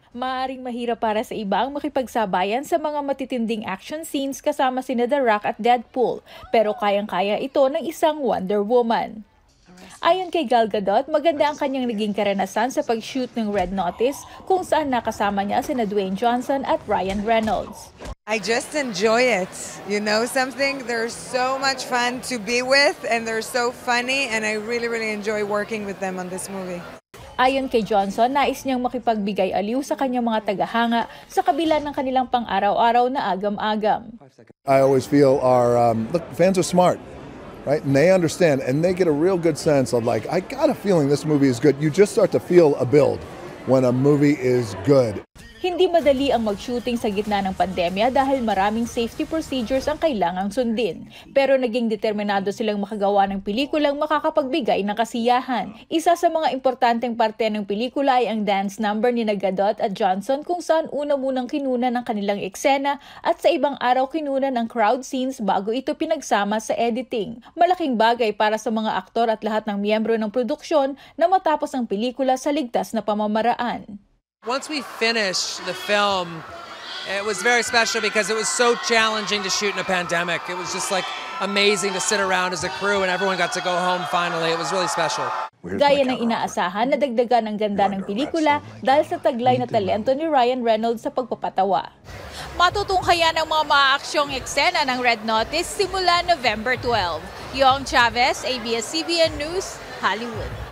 Maaring mahirap para sa iba ang makipagsabayan sa mga matitinding action scenes kasama sina The Rock at Deadpool, pero kayang-kaya ito ng isang Wonder Woman. Ayon kay Gal Gadot, maganda ang kanyang naging karanasan sa pag-shoot ng Red Notice kung saan nakasama niya sina Dwayne Johnson at Ryan Reynolds. I just enjoy it. You know something? They're so much fun to be with and they're so funny and I really enjoy working with them on this movie. Ayon kay Johnson, nais niyang makipagbigay aliw sa kanyang mga tagahanga sa kabila ng kanilang pang-araw-araw na agam-agam. I always feel look, fans are smart, right? And they understand and they get a real good sense of like, I got a feeling this movie is good. You just start to feel a build when a movie is good. Hindi madali ang mag-shooting sa gitna ng pandemya dahil maraming safety procedures ang kailangang sundin. Pero naging determinado silang makagawa ng pelikulang makakapagbigay ng kasiyahan. Isa sa mga importanteng parte ng pelikula ay ang dance number ni Gadot at Johnson kung saan una munang kinunan ng kanilang eksena at sa ibang araw kinunan ng crowd scenes bago ito pinagsama sa editing. Malaking bagay para sa mga aktor at lahat ng miyembro ng produksyon na matapos ang pelikula sa ligtas na pamamaraan. Once we finished the film, it was very special because it was so challenging to shoot in a pandemic. It was just like amazing to sit around as a crew and everyone got to go home finally. It was really special. Gaya ng inaasahan, nadagdagan ang ganda ng pelikula dahil sa taglay na talento ni Ryan Reynolds sa pagpapatawa. Matutunghayan ang mga maaaksyong eksena ng Red Notice simula November 12. Yong Chavez, ABS-CBN News, Hollywood.